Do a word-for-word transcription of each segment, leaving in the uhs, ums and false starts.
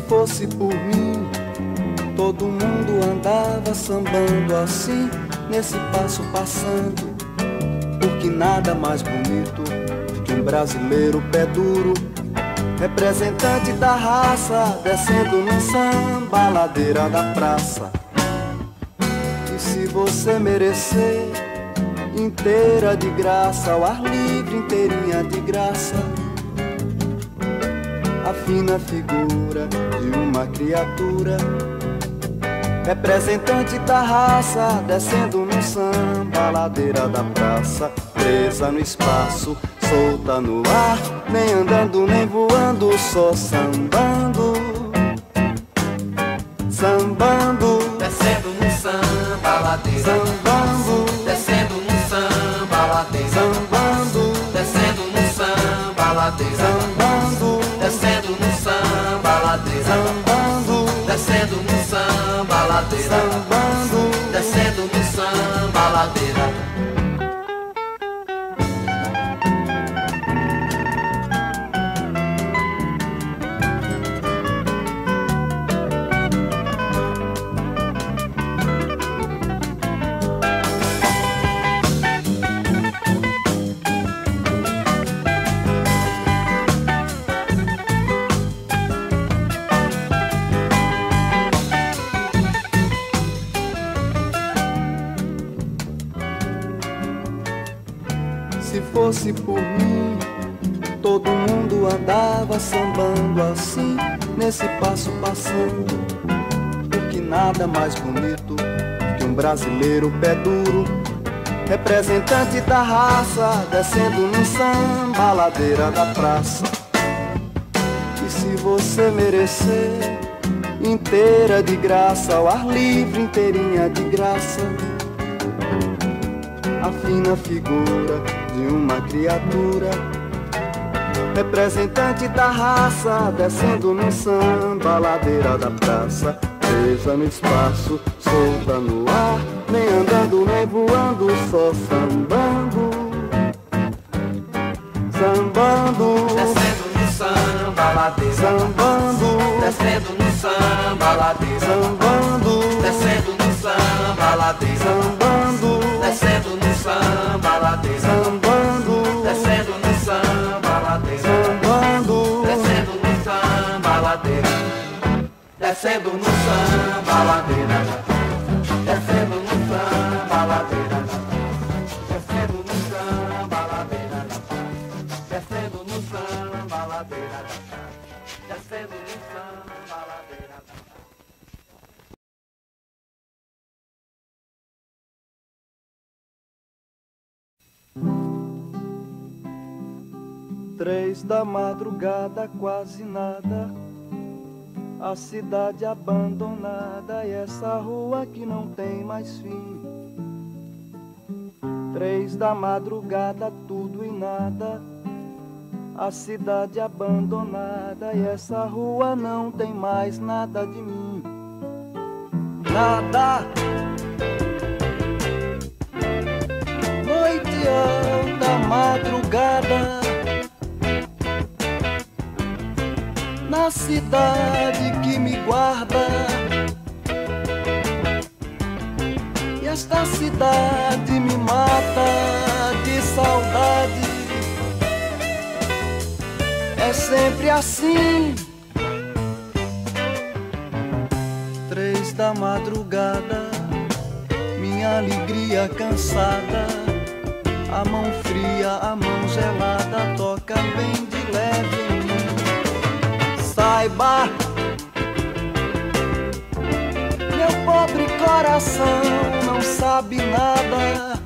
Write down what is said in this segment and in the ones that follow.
fosse por mim, todo mundo andava sambando assim, nesse passo passando, porque nada mais bonito do que um brasileiro pé duro, representante da raça, descendo no samba, ladeira da praça. E se você merecer, inteira de graça, ao ar livre, inteirinha de graça, a fina figura de uma criatura, representante da raça, descendo no samba, ladeira da praça, presa no espaço, solta no ar, nem andando nem voando, só sambando, sambando, descendo no samba, ladeira, sambando, descendo no samba, ladeira, sambando, descendo no samba, ladeira, sambando, descendo no samba, ladeira, sambando, descendo no samba, ladeira, sambando, descendo no samba, ladeira. Se fosse por mim, todo mundo andava sambando assim, nesse passo passando, porque nada mais bonito que um brasileiro pé duro, representante da raça, descendo no samba, ladeira da praça. E se você merecer, inteira de graça, ao ar livre, inteirinha de graça, a fina figura de uma criatura, representante da raça, descendo no samba, ladeira da praça, presa no espaço, solta no ar, nem andando nem voando, só sambando, sambando, Descendo no samba, ladeira, sambando, descendo no samba, ladeira, sambando, descendo no samba, ladeira, sambando, descendo no samba, ladeira, sambando, descendo no samba, ladeira, sambando, descendo no samba, ladeira, descendo no samba, ladeira, descendo no samba, ladeira, descendo no samba, ladeira, descendo no samba, ladeira, descendo no samba, ladeira. Três da madrugada, quase nada, a cidade abandonada e essa rua que não tem mais fim. Três da madrugada, tudo e nada, a cidade abandonada e essa rua não tem mais nada de mim. Nada. Noite alta, madrugada, na cidade que me guarda, e esta cidade me mata de saudade. É sempre assim. Três da madrugada, minha alegria cansada, a mão fria, a mão gelada, toca bem de leve em mim. Saiba, meu pobre coração não sabe nada.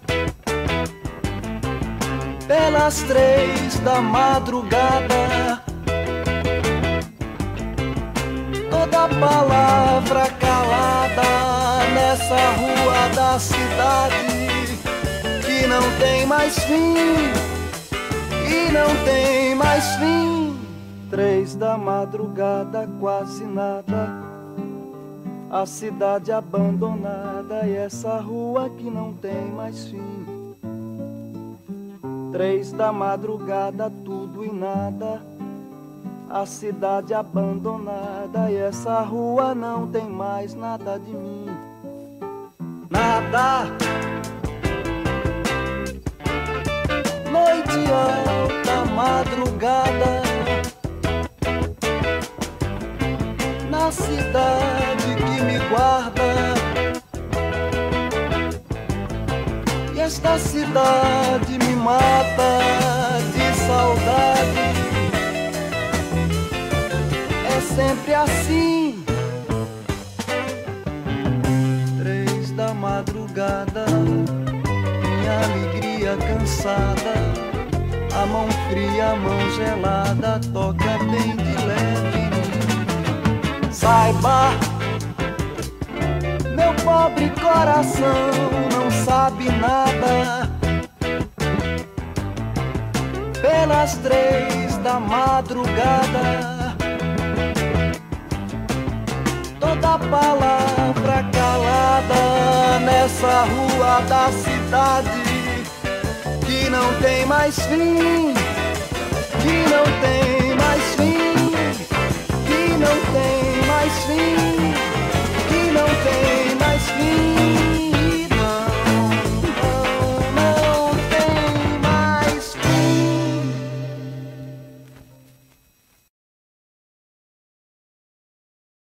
Pelas três da madrugada, toda palavra calada nessa rua da cidade que não tem mais fim, e não tem mais fim. Três da madrugada, quase nada, a cidade abandonada e essa rua que não tem mais fim. Três da madrugada, tudo e nada, a cidade abandonada e essa rua não tem mais nada de mim. Nada. Noite alta, madrugada, na cidade que me guarda. E esta cidade me mata de saudade. É sempre assim. Três da madrugada, minha alegria cansada, a mão fria, a mão gelada, toca bem de leve. Saiba, meu pobre coração não sabe nada. Pelas três da madrugada, toda palavra calada nessa rua da cidade que não tem mais fim, que não tem